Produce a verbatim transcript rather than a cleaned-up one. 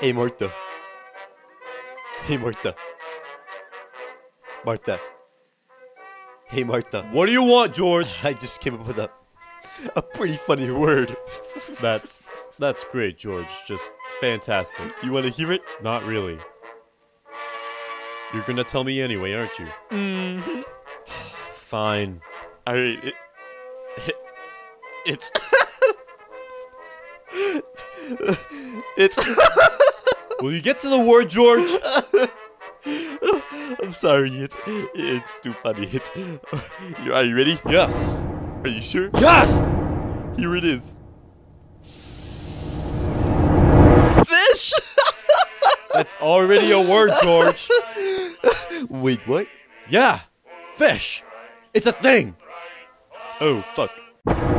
Hey, Martha. Hey, Martha. Martha. Hey, Martha. What do you want, George? I just came up with a, a pretty funny word. That's that's great, George. Just fantastic. You want to hear it? Not really. You're gonna tell me anyway, aren't you? Mm-hmm. Fine. Alright, it, it, it's... it's... Will you get to the word, George? I'm sorry, it's it's too funny. It's... You- Are you ready? Yes. Are you sure? Yes! Here it is. Fish! That's already a word, George. Wait, what? Yeah. Fish. It's a thing. Oh, fuck.